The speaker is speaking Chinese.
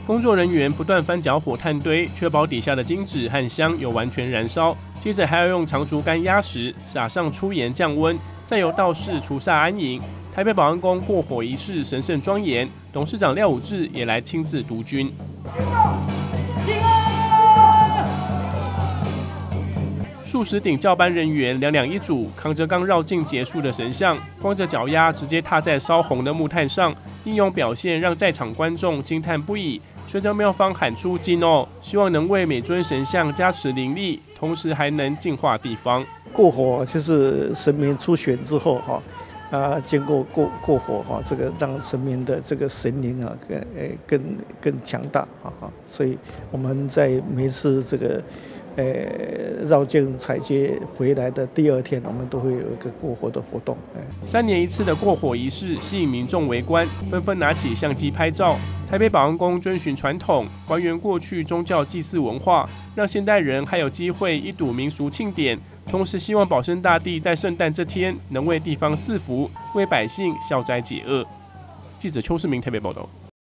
工作人员不断翻搅火炭堆，确保底下的金纸和香有完全燃烧。接着还要用长竹竿压实，撒上粗盐降温，再由道士除煞安营。台北保安宫过火仪式神圣庄严，董事长廖武志也来亲自督军。数十顶教班人员两两一组，扛着刚绕境结束的神像，光着脚丫直接踏在烧红的木炭上，英勇表现让在场观众惊叹不已。随着庙方喊出“金哦”，希望能为每尊神像加持灵力，同时还能净化地方。 过火就是神明出选之后经过过火这个让神明的这个神灵更强大所以我们在每次这个绕境采接回来的第二天，我们都会有一个过火的活动。 3年1次的过火仪式吸引民众围观，纷纷拿起相机拍照。台北保安宫遵循传统，还原过去宗教祭祀文化，让现代人还有机会一睹民俗庆典。同时，希望保生大帝在圣诞这天能为地方赐福，为百姓消灾解厄。记者邱世明台北报道。